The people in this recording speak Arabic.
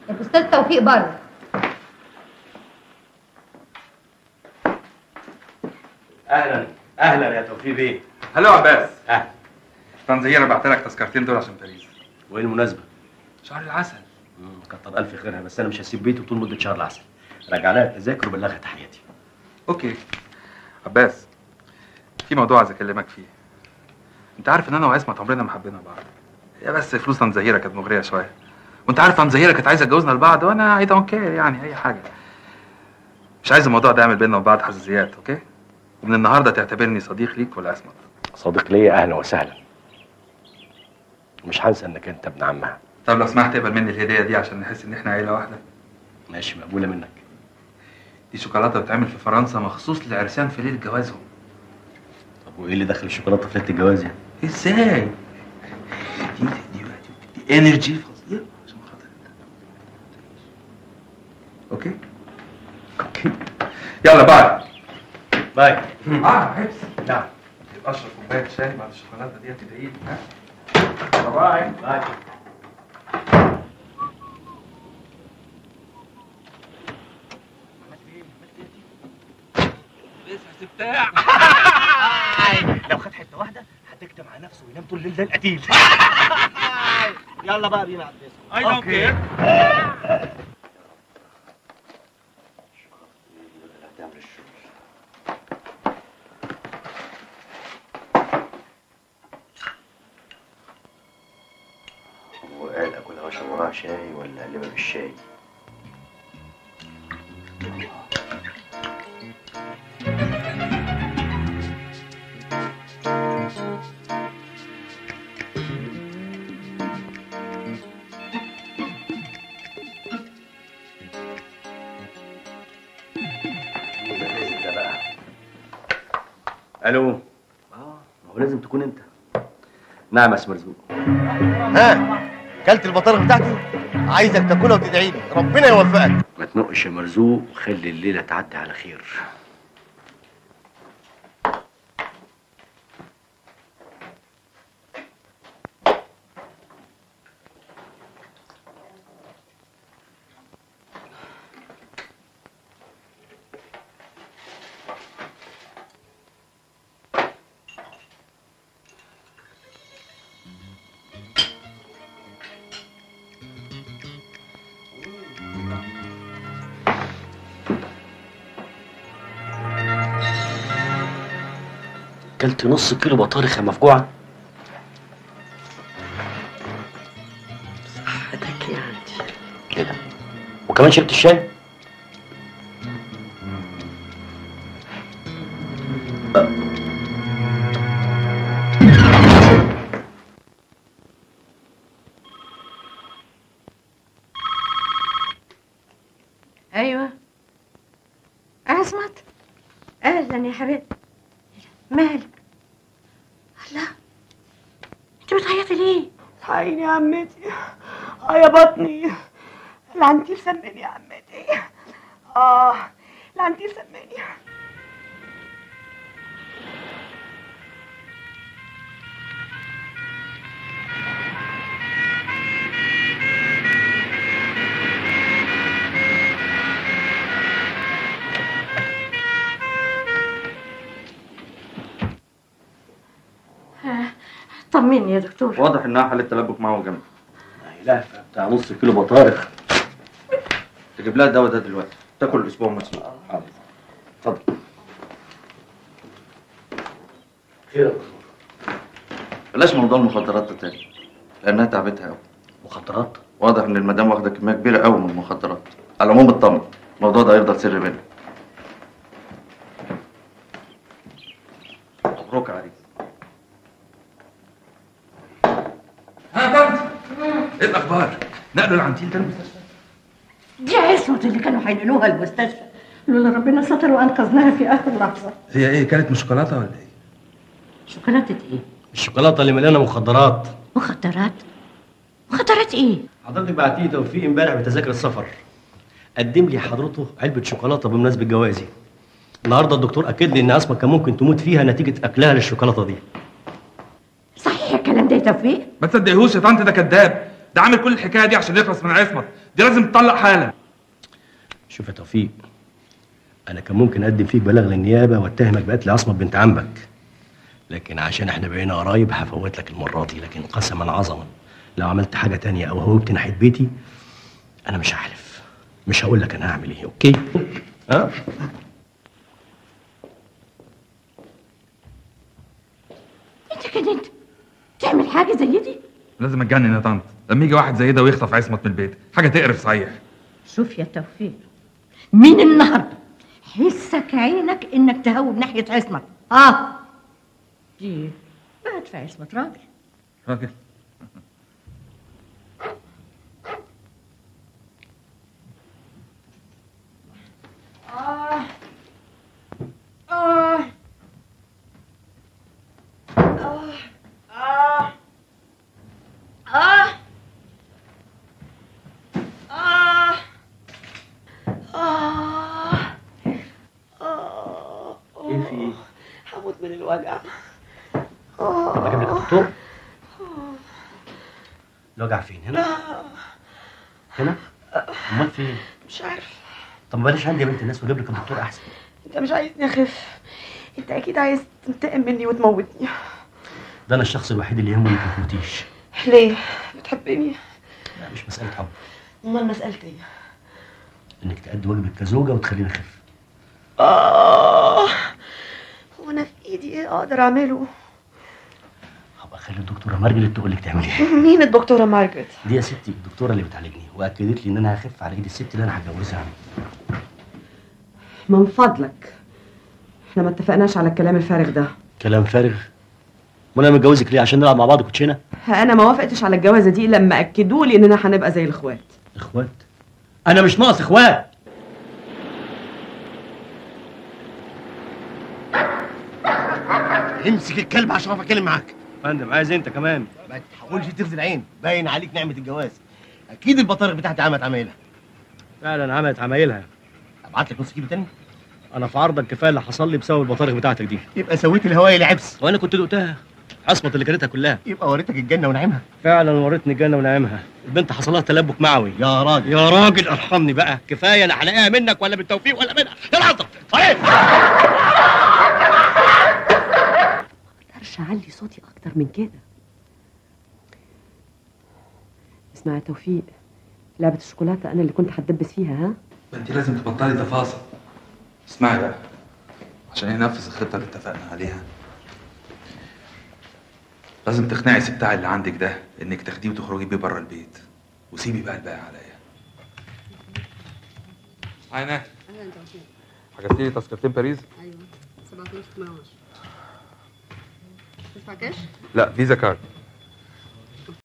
الاستاذ توفيق بره. اهلا اهلا يا توفيق بيه. هلو يا عباس. اهلا. استاذ زهير بعت لك تذكرتين دول عشان باريس. وايه المناسبه؟ شهر العسل. كتر الف خيرها، بس انا مش هسيب بيته طول مده شهر العسل. راجع لها التذاكر وبلغها تحياتي. اوكي. عباس، في موضوع عايز اكلمك فيه. انت عارف ان انا وعصمت عمرنا ما حبينا بعض. هي بس فلوس طنط زهيره كانت مغريه شويه. وانت عارف طنط زهيره كانت عايزه تجوزنا لبعض، وانا اي دونت كير يعني اي حاجه. مش عايز الموضوع ده يعمل بيننا وبعض حساسيات، اوكي؟ ومن النهارده تعتبرني صديق ليك ولعصمت. صديق ليا، اهلا وسهلا. مش هنسى انك انت ابن عمها. طب لو سمحت اقبل مني الهديه دي عشان نحس ان احنا عيله واحده. ماشي، مقبوله منك. دي شوكولاته بتتعمل في فرنسا مخصوص للعرسان في ليله جوازهم. طب وايه اللي دخل الشوكولاته في ليله الجواز يعني؟ ازاي؟ دي انرجي فظيعه عشان خاطر اوكي؟ اوكي. يلا باي. باي. عبس. نعم. يبقى اشرب كوبايه شاي بعد الشوكولاته دي تدعي لي، ها؟ باي. باي. بتاع لو خد حته واحده هتكتم على نفسه وينام طول الليل زي القتيل. يلا بقى بينا على الديسك. اي دونت كير. هو قال اكلها واشرب وراها شاي ولا اقلبها بالشاي؟ الو. هو لازم تكون انت. نعم يا اسم مرزوق. ها كلت البطارخ بتاعتي؟ عايزك تاكلها وتدعي لي ربنا يوفقك. ما تنقش يا مرزوق وخلي الليله تعدي على خير. اكلت نص كيلو بطارخ يا مفجوعه. صحتك يا عندي. ايه ده؟ وكمان شربت الشاي؟ ايوه عصمت. اهلا يا حبيبتي. مالك؟ الله، انت بتعيطي ليه؟ الحقيني يا عمتي. يا بطني، العنتيل سمني يا عمتي. العنتيل سمني. طمني يا دكتور. واضح انها حاله تلبك معه جامد. لا بتاع نص كيلو بطارخ. تجيب لها الدواء ده دلوقتي، تاكل الاسبوع مسلوق. حاضر. اتفضل. خير يا دكتور. بلاش موضوع المخدرات ده تاني لانها تعبتها قوي. مخدرات؟ واضح ان المدام واخده كميه كبيره قوي من المخدرات. على العموم اطمن، الموضوع ده هيفضل سر بيننا. مبروك يا عريس. ها بنت، ايه الاخبار؟ نقلوا العنتيل ده المستشفى؟ دي عصمت اللي كانوا هينقلوها المستشفى، لولا ربنا ستر وانقذناها في اخر لحظه. هي ايه، كانت من شوكولاته ولا ايه؟ شوكولاته ايه؟ الشوكولاته اللي مليانه مخدرات. مخدرات؟ مخدرات ايه؟ حضرتك بعتيه توفيق امبارح بتذاكر السفر. قدم لي حضرته علبه شوكولاته بمناسبه جوازي. النهارده الدكتور اكد لي ان اسماء كان ممكن تموت فيها نتيجه اكلها للشوكولاته دي. صحيح الكلام ده يا توفيق؟ ما تصدقيهوش يا طنط، ده كذاب. ده عامل كل الحكايه دي عشان يخلص من عصمت. دي لازم تطلق حالا. شوف يا توفيق، انا كان ممكن اقدم فيك بلاغ للنيابه واتهمك بقتل عصمت بنت عمك، لكن عشان احنا بقينا قرايب هفوت لك المره دي. لكن قسما عظما لو عملت حاجه تانية او هوبت ناحيه بيتي انا مش هحلف، مش هقول لك انا هعمل ايه. اوكي؟ ها؟ انت كده انت تعمل حاجه زي دي؟ لازم اتجنن يا طنط لما يجي واحد زي ده ويخطف عصمت من البيت. حاجه تقرف صحيح. شوف يا توفيق، من النهارده حسك عينك انك تهوب ناحيه عصمت. دي بقت في عصمت راجل. راجل؟ ايه في ايه؟ هموت من الوجع. طب اجيب لك الدكتور؟ الوجع فين؟ هنا؟ هنا؟ امال فين؟ مش عارف. طب ما بلاش عندي يا بنت الناس واجيب لك الدكتور احسن. انت مش عايزني اخف، انت اكيد عايز تنتقم مني وتموتني. ده انا الشخص الوحيد اللي يهمه انك ما تموتيش. ليه؟ بتحبني؟ لا مش مساله حب، امال مسألة ايه؟ انك تأدي واجبك كزوجه وتخليني اخف. هو انا في ايدي ايه اقدر اعمله؟ هبقى اخلي الدكتوره مارجريت تقول لك تعملي ايه. مين الدكتورة مارجريت؟ دي يا ستي الدكتوره اللي بتعالجني واكدت لي ان انا هخف على ايد الست اللي انا هتجوزها. من فضلك احنا ما اتفقناش على الكلام الفارغ ده. كلام فارغ؟ وانا متجوزك ليه؟ عشان نلعب مع بعض كوتشينه؟ انا ما وافقتش على الجوازه دي لما اكدوا لي اننا هنبقى زي الاخوات. اخوات؟ انا مش ناقص اخوات. امسك الكلب عشان اعرف اتكلم معاك. فندم عايز انت كمان؟ ما تحاولش تغزي العين، باين عليك نعمه الجواز. اكيد البطارخ بتاعتي عملت عمايلها. فعلا عملت عمايلها. ابعت لك نص كيلو تاني؟ انا في عرضك كفايه اللي حصل لي بسبب البطارخ بتاعتك دي. يبقى سويت الهوايه لعبس. وانا كنت دقتها عصمت اللي كانتها كلها. يبقى وريتك الجنه ونعيمها. فعلا وريتني الجنه ونعيمها. البنت حصل لها تلبك معوي. يا راجل يا راجل ارحمني بقى، كفايه لا هلاقيها منك ولا بالتوفيق ولا منها. يا العطف طيب. ما اقدرش اعلي صوتي اكتر من كده. اسمع يا توفيق، لعبه الشوكولاته انا اللي كنت هتدبس فيها. ها؟ ما انت لازم تبطلي تفاصيل. اسمعي بقى عشان ينفذ الخطه اللي اتفقنا عليها. لازم تقنعي الست بتاع اللي عندك ده انك تاخديه وتخرجي بيه بره البيت، وسيبي بقى الباقي عليا. عيناه اهلا توفيق. حجزتي لي تذكرتين باريس؟ ايوه 7,810. تدفع كاش؟ لا فيزا كارد.